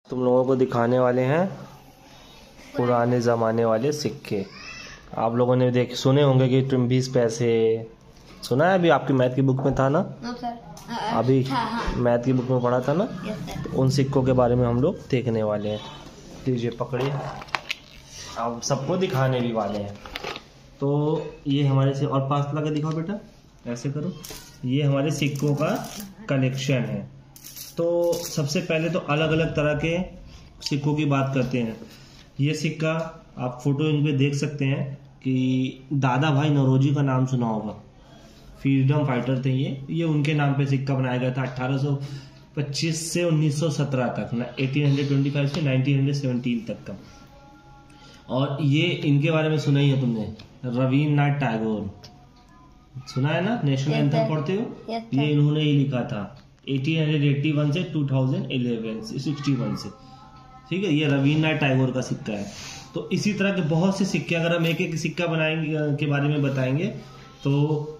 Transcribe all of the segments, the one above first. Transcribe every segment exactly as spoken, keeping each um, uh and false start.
तुम लोगों को दिखाने वाले हैं पुराने ज़माने वाले सिक्के। आप लोगों ने देख सुने होंगे कि तुम बीस पैसे सुना है, अभी आपकी मैथ की बुक में था ना, अभी मैथ की बुक में पढ़ा था ना, तो उन सिक्कों के बारे में हम लोग देखने वाले हैं। लीजिए पकड़िए, आप सबको दिखाने भी वाले हैं। तो ये हमारे से और पास लगा दिखाओ बेटा, ऐसे करो। ये हमारे सिक्कों का कलेक्शन है। तो सबसे पहले तो अलग अलग तरह के सिक्कों की बात करते हैं। ये सिक्का आप फोटो इन पे देख सकते हैं कि दादा भाई नौरोजी का नाम सुना होगा, फ्रीडम फाइटर थे ये ये उनके नाम पे सिक्का बनाया गया था अठारह सौ पच्चीस से उन्नीस सौ सत्रह तक ना, अठारह सौ पच्चीस से उन्नीस सौ सत्रह तक का। और ये इनके बारे में सुना ही है तुमने, रवीन्द्रनाथ टैगोर, सुना है ना, नेशनल एंथम पढ़ते हो, ये इन्होंने ही लिखा था अठारह सौ इक्यासी से दो हज़ार ग्यारह से इकसठ से, ठीक है। ये रवीन्द्रनाथ टैगोर का सिक्का है। तो इसी तरह के बहुत से सिक्के, अगर हम एक एक सिक्का बनाएंगे के बारे में बताएंगे तो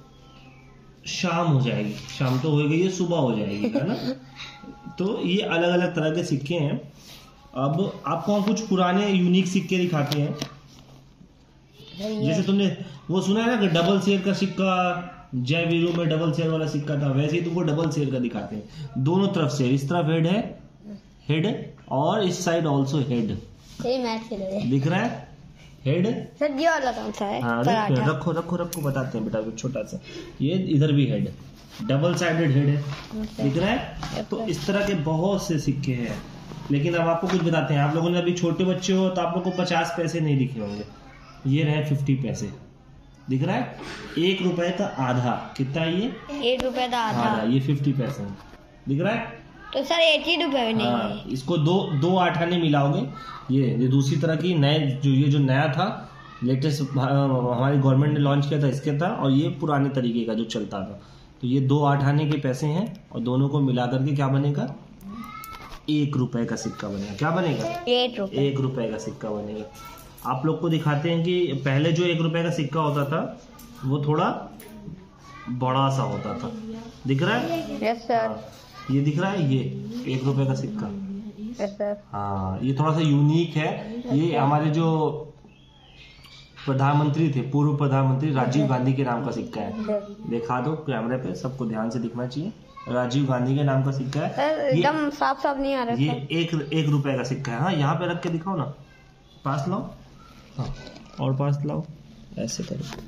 शाम हो जाएगी, शाम तो हो गई है, सुबह हो जाएगी, है ना। तो ये अलग अलग तरह के सिक्के हैं। अब आपको हम कुछ पुराने यूनिक सिक्के दिखाते हैं। जैसे तुमने वो सुना है ना कि डबल शेयर का सिक्का, जय वीरू में डबल शेयर वाला सिक्का था, वैसे ही तुमको डबल शेयर का दिखाते हैं। दोनों तरफ से, इस तरफ हेड है, हेड, और इस साइड ऑल्सो हेड दिख रहा है, हेड सर ये वाला कौन सा है? हाँ, रखो रखो रखो बताते हैं बेटा, छोटा सा, ये इधर भी हेड, डबल साइडेड हेड है, दिख रहा है। तो इस तरह के बहुत से सिक्के हैं। लेकिन अब आपको कुछ बताते हैं, आप लोगों ने अभी छोटे बच्चे हो तो आप लोग को पचास पैसे नहीं दिखे होंगे, ये रहे फिफ्टी पैसे, दिख रहा है। एक रुपए का आधा, कितना है ये? एक रुपए का आधा, आधा ये फिफ्टी पैसे दिख रहा है। तो सर एक ही रुपए में नहीं हाँ, है। इसको दो दो आठाने मिलाओगे, ये ये दूसरी तरह की नए, जो ये जो नया था लेटेस्ट हमारी गवर्नमेंट ने लॉन्च किया था, इसके था, और ये पुराने तरीके का जो चलता था। तो ये दो आठाने के पैसे हैं और दोनों को मिला करके क्या बनेगा? एक रुपए का सिक्का बनेगा। क्या बनेगा? एक रुपए एक रुपए का सिक्का बनेगा। आप लोग को दिखाते हैं कि पहले जो एक रुपए का सिक्का होता था वो थोड़ा बड़ा सा होता था, दिख रहा है? Yes sir. ये दिख रहा है, ये एक रुपए का सिक्का। Yes sir. हाँ, ये थोड़ा सा यूनिक है। ये हमारे जो प्रधानमंत्री थे, पूर्व प्रधानमंत्री राजीव गांधी के नाम का सिक्का है। दिखा दो कैमरे पे, सबको ध्यान से दिखना चाहिए। राजीव गांधी के नाम का सिक्का है, एकदम साफ साफ नहीं आ रहा। ये एक एक रुपए का सिक्का है। हाँ, यहाँ पे रख के दिखाओ ना, पास लाओ, हाँ और पास लाओ, ऐसे करो,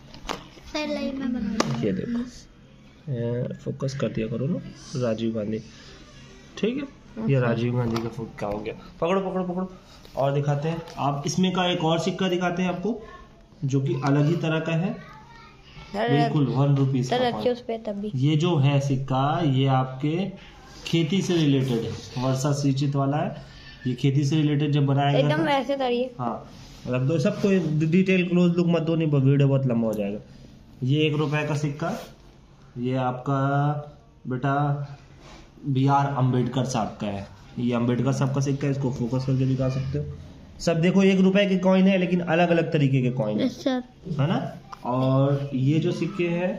ये देखो, फोकस कर दिया करो ना, राजीव गांधी, ठीक है। ये राजीव गांधी का क्या हो गया, पकड़ो पकड़ो पकड़ो। और दिखाते हैं आप, इसमें का एक और सिक्का दिखाते हैं आपको जो कि अलग ही तरह का है, बिल्कुल वन रुपीज का। ये जो है सिक्का, ये आपके खेती से रिलेटेड है, वर्षा सिंचित वाला है। ये खेती से रिलेटेड जब बनाया गया एकदम ऐसे करिए, हाँ रख दो, सबको डिटेल क्लोज लुक मत दो, नहीं वीडियो बहुत लंबा हो जाएगा। ये एक रुपए का सिक्का, ये आपका बेटा बी आर अम्बेडकर साहब का है। ये अम्बेडकर साहब का सिक्का है, इसको फोकस करके दिखा सकते हो। सब देखो एक रुपए के कॉइन है, लेकिन अलग अलग तरीके के कॉइन है ना। और ये जो सिक्के हैं,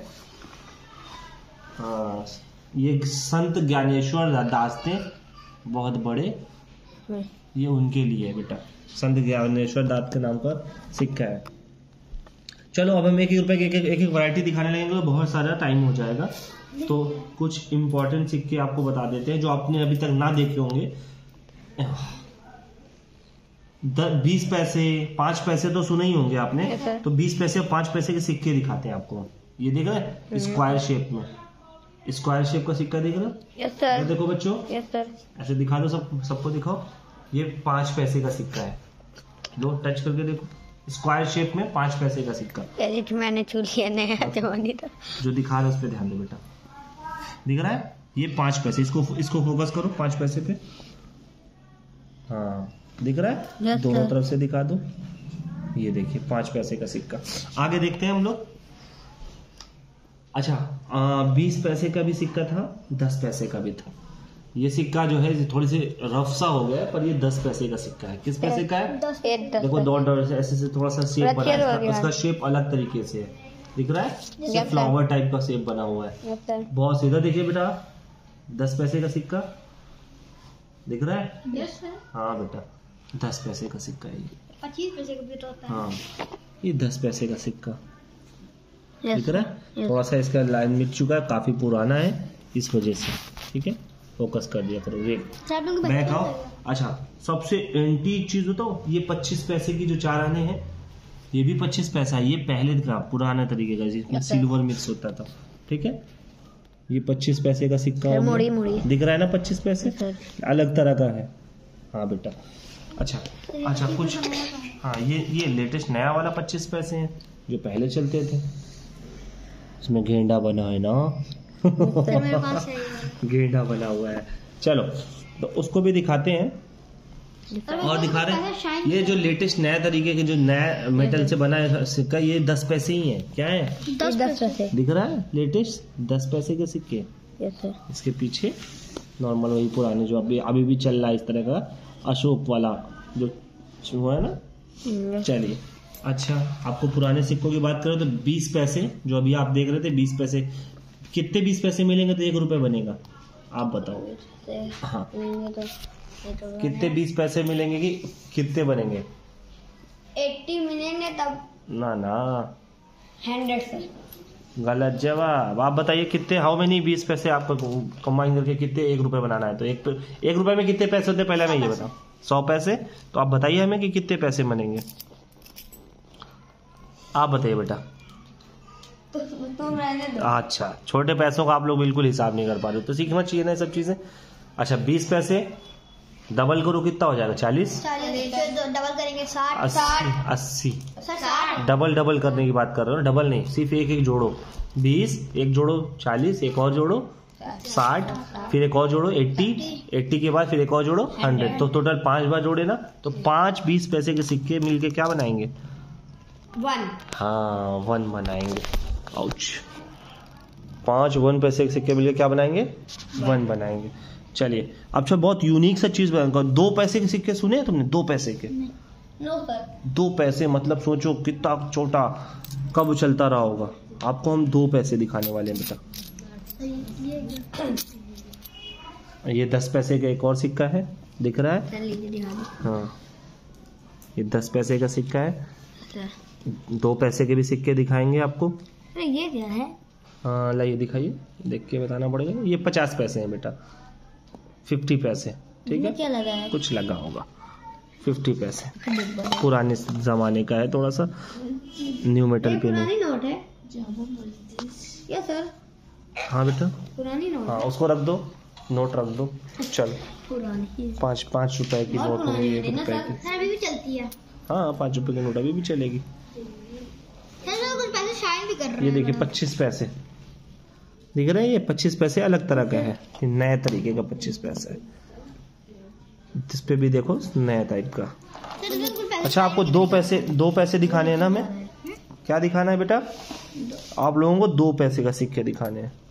हाँ, ये संत ज्ञानेश्वर दास थे, बहुत बड़े, ये उनके लिए है बेटा, संत ज्ञानेश्वर दास के नाम का सिक्का है। चलो अब हम एक एक रुपए के एक एक, एक वैरायटी दिखाने लगेंगे तो बहुत सारा टाइम हो जाएगा। तो कुछ इम्पोर्टेंट सिक्के आपको बता देते हैं जो आपने अभी तक ना देखे होंगे। बीस पैसे, पांच पैसे तो सुने ही होंगे आपने, तो बीस पैसे और पांच पैसे के सिक्के दिखाते हैं आपको। ये देख रहे हैं, स्क्वायर शेप में, स्क्वायर शेप का सिक्का देख रहे हो? Yes sir. देखो बच्चों, यस सर। ऐसे दिखा दो, सब सबको दिखाओ। ये पांच पैसे का सिक्का है, लो टच करके देखो, स्क्वायर शेप में पांच पैसे का सिक्का। मैंने छू लिया, नया जमाने का जो दिखा रहा है उस पर ध्यान दो बेटा, दिख रहा है? ये पांच पैसे, इसको इसको फोकस करो, पांच पैसे पे, हाँ दिख रहा है? yes, दोनों तरफ से दिखा दो। ये देखिए पांच पैसे का सिक्का। आगे देखते हैं हम लोग। अच्छा, बीस पैसे का भी सिक्का था, दस पैसे का भी था। ये सिक्का जो है थोड़ी सी रफ सा हो गया, पर ये दस पैसे का सिक्का है। किस पैसे का है? दस, देखो डॉट डॉट ऐसे से थोड़ा सा शेप बना है, उसका शेप अलग तरीके से है, दिख रहा है? फ्लावर टाइप का शेप बना हुआ है, बहुत सीधा। देखिए बेटा, दस पैसे का सिक्का, दिख रहा है? Yes sir. हाँ बेटा, दस पैसे का सिक्का है ये। पच्चीस पैसे का भी तो होता है। हाँ, ये दस पैसे का सिक्का यस दिख रहा है? थोड़ा सा इसका लाइन मिट चुका है, काफी पुराना है इस वजह से। ठीक है, फोकस कर दिया करो। ये बैक आओ। अच्छा, सबसे एंटीक चीज बताओ, ये पच्चीस पैसे की जो चार आने हैं, ये भी पच्चीस पैसा है। ये पहले का पुराना तरीके का जिसमें सिल्वर मिक्स होता था। ठीक है, ये पच्चीस पैसे का सिक्का हो मुड़ी गया। मुड़ी दिख रहा है ना पच्चीस पैसे, अलग तरह का है। हाँ बेटा, अच्छा अच्छा कुछ, हाँ ये ये लेटेस्ट नया वाला पच्चीस पैसे हैं जो पहले चलते थे। इसमें गेंडा बना है ना मेरे पास है। गेंडा बना हुआ है। चलो तो उसको भी दिखाते हैं और दिखा रहे हैं। ये जो लेटेस्ट नया तरीके के जो नया मेटल से बना है सिक्का, ये दस पैसे ही है। क्या है? दस पैसे। दिख रहा है? लेटेस्ट दस पैसे के सिक्के। Yes sir. इसके पीछे नॉर्मल वही पुराने जो अभी अभी भी चल रहा है इस तरह का अशोक वाला जो हुआ है ना। चलिए, अच्छा आपको पुराने सिक्कों की बात करें तो बीस पैसे जो अभी आप देख रहे थे, बीस पैसे कितने बीस पैसे मिलेंगे तो एक रुपए बनेगा? आप बताओ। हाँ, कितने बीस पैसे मिलेंगे कि कितने बनेंगे? अस्सी मिलेंगे तब। ना ना, हंड्रेड सर। गलत जवाब। आप बताइए कितने, हाउ मेनी बीस पैसे आपको कंबाइन करके कितने एक रुपए बनाना है? तो एक एक रुपए में कितने पैसे होते हैं पहले मैं ये बताऊं। सौ पैसे। तो आप बताइए हमें कि कितने पैसे बनेंगे। आप बताइए बेटा। तो तुम रहने दो। अच्छा, छोटे पैसों का आप लोग बिल्कुल हिसाब नहीं कर पा रहे, तो सीखना चाहिए ना सब चीजें। अच्छा, बीस पैसे डबल करो कितना हो जाएगा? चालीस। डबल करेंगे साठ। अस्सी अस्सी साठ। डबल डबल करने की बात कर रहे हो, डबल नहीं, सिर्फ एक एक जोड़ो। बीस एक जोड़ो चालीस, एक और जोड़ो साठ, फिर एक और जोड़ो अस्सी, अस्सी के बाद फिर एक और जोड़ो हंड्रेड। तो टोटल पांच बार जोड़े ना, तो पांच बीस पैसे के सिक्के मिलके क्या बनाएंगे? वन। हाँ, वन बनाएंगे। आउच, पांच वन पैसे के सिक्के मिलके क्या बनाएंगे? वन बनाएंगे। चलिए, अच्छा बहुत यूनिक सा चीज बनाऊंगा। दो पैसे के सिक्के सुने हैं तुमने? दो पैसे के। No sir. दो पैसे मतलब सोचो कितना छोटा, कब चलता रहा होगा। आपको हम दो पैसे दिखाने वाले हैं बेटा। ये दस पैसे का एक और सिक्का है, दिख रहा है? हाँ, ये दस पैसे का सिक्का है। दो पैसे के भी सिक्के दिखाएंगे आपको। अरे ये क्या है? हाँ लाइए दिखाइए, देख के बताना पड़ेगा। ये पचास पैसे हैं बेटा, फिफ्टी पैसे। ठीक है, क्या लगा है? कुछ लगा होगा। फिफ्टी पैसे पुराने जमाने का है, थोड़ा सा न्यू मेटल पे नहीं। पुरानी नोट है। Yes sir. हाँ बेटा, पुरानी नोट। हाँ उसको रख दो, नोट रख दो। चल, पुरानी पाँच पाँच रुपए की नोट हो गई, एक रुपए की। सर अभी भी चलती है। हाँ, पाँच रुपए की नोट अभी भी चलेगी। सर कुछ पैसे शाइन भी कर रहे हैं। ये देखिए पच्चीस पैसे दिख रहे हैं। ये पच्चीस पैसे अलग तरह का है, ये नए तरीके का पच्चीस पैसा है। जिस पे भी देखो नया टाइप का। अच्छा, आपको दो पैसे दो पैसे दिखाने हैं ना? हमें क्या दिखाना है बेटा? आप लोगों को दो पैसे का सिक्के दिखाने हैं।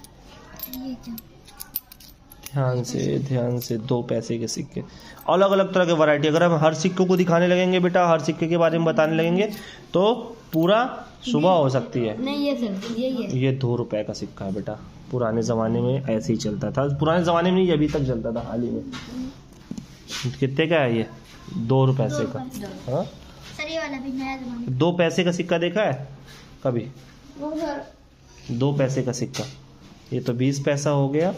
ध्यान से ध्यान से, दो पैसे के सिक्के अलग अलग तरह के वैरायटी। अगर हम हर सिक्कों को दिखाने लगेंगे बेटा, हर सिक्के के बारे में बताने लगेंगे तो पूरा सुबह हो सकती है। नहीं ये सर, ये ये ये दो रुपए का सिक्का है बेटा। पुराने जमाने में ऐसे ही चलता था। पुराने जमाने में नहीं, अभी तक चलता था हाल ही में। कितने का है ये? दो रुपए से का। हाँ सर, ये वाला भी नया जमाना। दो पैसे का सिक्का देखा है कभी? वो सर, दो पैसे का सिक्का। ये तो बीस पैसा हो गया।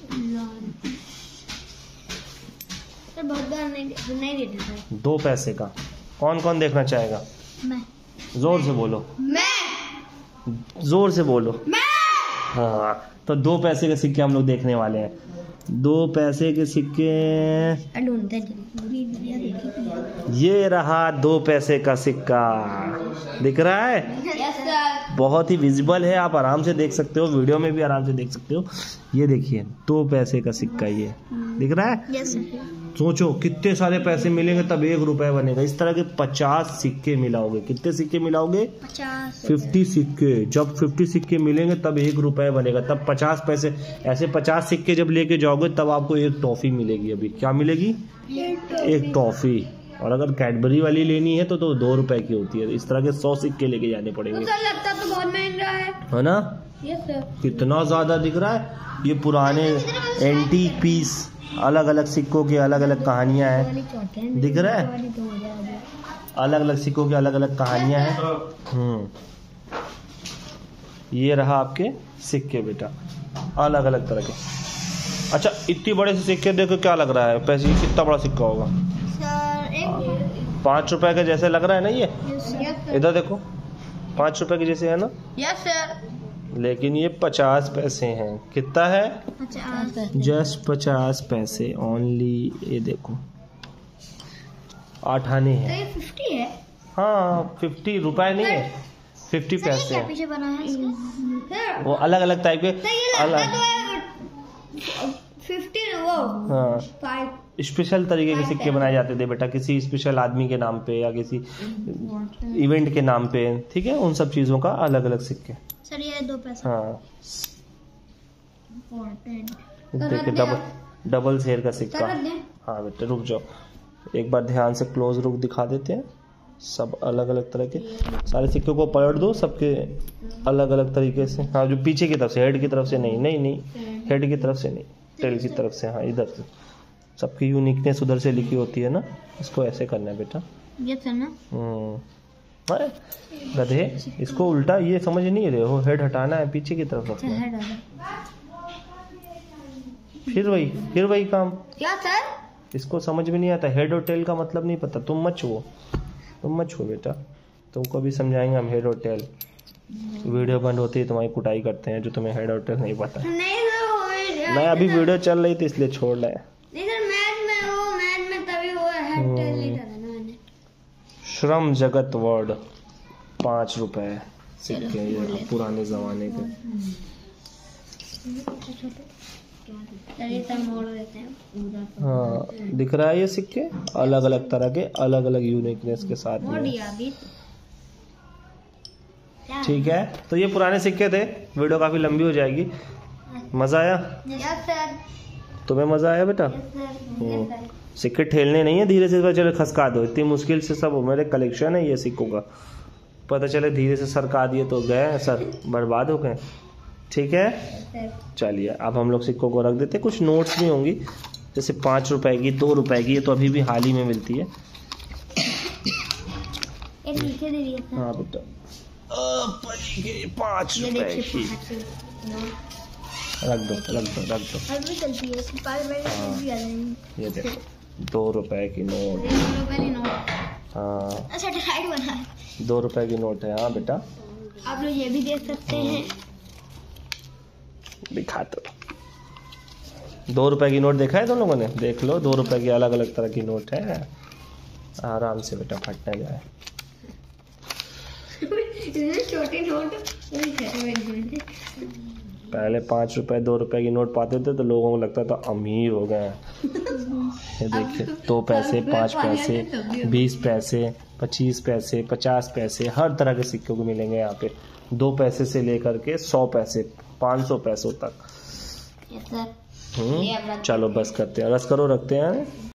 सर बहुत बार नहीं नहीं देते सर। दो पैसे का कौन कौन देखना चाहेगा? मैं। जोर से बोलो, मैं। जोर से बोलो। मैं। हाँ, तो दो पैसे के सिक्के हम लोग देखने वाले हैं। दो पैसे के सिक्के, ढूंढते हैं। ये रहा दो पैसे का सिक्का। दिख रहा है? Yes sir. बहुत ही विजिबल है, आप आराम से देख सकते हो, वीडियो में भी आराम से देख सकते हो। ये देखिए दो पैसे का सिक्का, ये दिख रहा है? Yes sir. सोचो कितने सारे पैसे मिलेंगे तब एक रुपए बनेगा। इस तरह के पचास सिक्के मिलाओगे। कितने सिक्के मिलाओगे? पचास। फिफ्टी सिक्के। जब फिफ्टी सिक्के मिलेंगे तब एक रुपए बनेगा, तब पचास पैसे। ऐसे पचास सिक्के जब लेके जाओगे तब आपको एक टॉफी मिलेगी। अभी क्या मिलेगी? एक टॉफी। और अगर कैडबरी वाली लेनी है तो तो दो रुपए की होती है। इस तरह के सौ सिक्के लेके जाने पड़ेंगे। सर लगता तो बहुत महंगा है। है ना? Yes sir. कितना ज्यादा दिख रहा है। ये पुराने एंटीक पीस अलग अलग सिक्कों की अलग अलग कहानियां हैं, दिख रहा है? अलग अलग सिक्कों की अलग अलग कहानियां हैं। हम्म ये रहा आपके सिक्के बेटा, अलग अलग तरह के। अच्छा इतनी बड़े से सिक्के देखो, क्या लग रहा है पैसे, कितना बड़ा सिक्का होगा? पाँच रुपए का जैसे लग रहा है ना ये, इधर देखो पाँच रुपए के जैसे है ना? Yes sir. लेकिन ये पचास पैसे हैं। कितना है? पचास। जस्ट पचास पैसे ओनली। ये देखो आठ आने हैं। ये फिफ्टी है? हाँ फिफ्टी रुपए नहीं है, फिफ्टी पैसे क्या पीछे बना है इसका? वो अलग अलग टाइप के अलग, फिफ्टी वो हाँ फाइव स्पेशल तरीके के सिक्के बनाए जाते थे बेटा, किसी स्पेशल आदमी के नाम पे या किसी इवेंट के नाम पे, ठीक है? उन सब चीजों का अलग अलग सिक्के। सर ये दो पैसे। हाँ देखिए डबल डबल शेर का सिक्का। हाँ बेटा रुक जाओ, एक बार ध्यान से क्लोज रुक दिखा देते हैं। सब अलग अलग तरह के सारे सिक्कों को पलट दो, सबके अलग अलग तरीके से। हाँ जो पीछे की तरफ से, हेड की तरफ से नहीं, नहीं नहीं हेड की तरफ से नहीं, टेल की तरफ से। हाँ इधर से, सबकी यूनिकनेस उधर से लिखी होती है ना, इसको ऐसे करना है बेटा। ये था ना? हम्म गधे, इसको उल्टा ये समझ नहीं रहे हो, हेड हटाना है, पीछे की तरफ रखना है। फिर वही फिर वही काम। क्या सर? इसको समझ में नहीं आता, हेड और टेल का मतलब नहीं पता। तुम मत छुओ, तुम मत छुओ बेटा, तुमको भी समझाएंगे हम हेड और टेल। वीडियो बंद होती है तुम्हारी कुटाई करते हैं जो तुम्हें हेड और टेल नहीं पता। नहीं सर, मैं अभी वीडियो चल रही थी इसलिए छोड़ रहे हैं। नहीं सर, मैथ में वो मैथ में तभी वो हेड टेल नहीं था ना मैंने। श्रम जगत वर्ड, पाँच रुपए सिक्के, ये पुराने जमाने के। मोड़ देते हैं। हाँ दिख रहा है ये सिक्के अलग अलग तरह के, अलग अलग यूनिकनेस के साथ में। ठीक है, तो ये पुराने सिक्के थे। वीडियो काफी लंबी हो जाएगी। मजा आया? Yes sir. तुम्हें मजा आया बेटा? Yes sir. सिक्के ठेलने नहीं है, धीरे से चलो खसका दो। इतनी मुश्किल से सब मेरे कलेक्शन है ये सिक्कों का, पता चले धीरे से सरका दिए तो गए सर, बर्बाद हो गए। ठीक है चलिए, अब हम लोग सिक्कों को रख देते। कुछ नोट्स भी होंगी, जैसे पाँच रुपए की, दो रुपए की, ये तो अभी भी हाल ही में मिलती है। एक नीचे दे दिया सर। हाँ बेटा, पाँच रुपए की रख दो रख दो रख दो। अभी चलती है पाँच रुपए की आ जाएंगी। ये देखो दो रुपए की नोट। दो रुपए की नोट। हाँ अच्छा डिसाइड बना है। दो रुपए की नोट है। हाँ बेटा आप लोग ये भी देख सकते हैं। दिखा दो, दो रुपए की नोट देखा है तुम लोगों ने? देख लो, दो रुपए की अलग अलग तरह की नोट है। आराम से बेटा, फट ना जाए। छोटी नोट। पहले पाँच रुपए दो रुपए की नोट पाते थे तो लोगों को लगता था अमीर हो गए। ये देखिए, दो पैसे, पाँच पैसे, बीस पैसे, पच्चीस पैसे, पचास पैसे, हर तरह के सिक्कों को मिलेंगे यहाँ पे। दो पैसे से लेकर के सौ पैसे, पाँच सौ पैसों तक। हम्म चलो बस करते हैं, रस करो, रखते हैं।